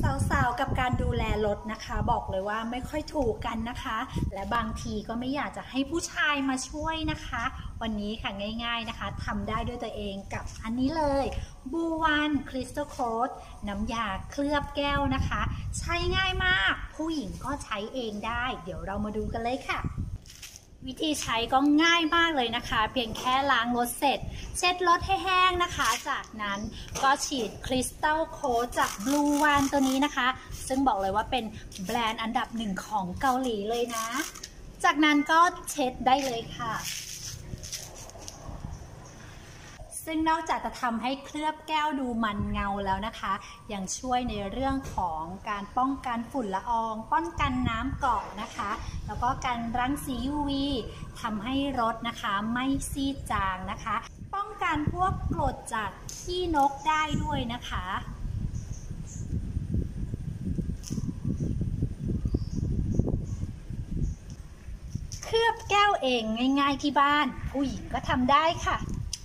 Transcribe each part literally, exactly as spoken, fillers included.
สาวๆกับการดูแลรถนะคะบอกเลยว่าไม่ค่อยถูกกันนะคะและบางทีก็ไม่อยากจะให้ผู้ชายมาช่วยนะคะวันนี้ค่ะง่ายๆนะคะทำได้ด้วยตัวเองกับอันนี้เลยบูวันคริสตัลโค้ดน้ำยาเคลือบแก้วนะคะใช้ง่ายมากผู้หญิงก็ใช้เองได้เดี๋ยวเรามาดูกันเลยค่ะวิธีใช้ก็ง่ายมากเลยนะคะเพียงแค่ล้างรถเสร็จเช็ดรถให้แห้งนะคะจากนั้นก็ฉีดคริสตัลโค้ดจากบลูวันตัวนี้นะคะซึ่งบอกเลยว่าเป็นแบรนด์อันดับหนึ่งของเกาหลีเลยนะจากนั้นก็เช็ดได้เลยค่ะซึ่งนอกจากจะทำให้เคลือบแก้วดูมันเงาแล้วนะคะยังช่วยในเรื่องของการป้องกันฝุ่นละอองป้องกันน้ำเกาะนะคะแล้วก็การรังสี ยู วี ทำให้รถนะคะไม่ซีดจางนะคะป้องกันพวกกรดจากขี้นกได้ด้วยนะคะเคลือบแก้วเองง่ายๆที่บ้านผู้หญิงก็ทำได้ค่ะ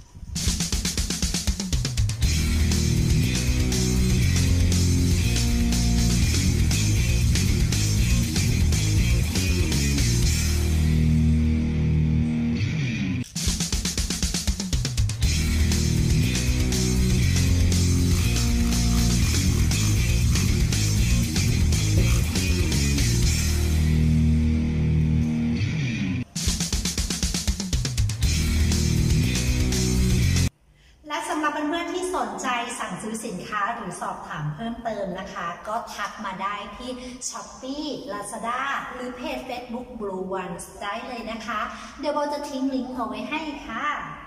และสำหรับเพื่อนๆที่สนใจสั่งซื้อสินค้าหรือสอบถามเพิ่มเติมนะคะก็ทักมาได้ที่ ช้อปปี้ ลาซาด้า หรือเพจ เฟซบุ๊ก บลูวัน ได้เลยนะคะเดี๋ยวโบจะทิ้งลิงก์เอาไว้ให้ค่ะ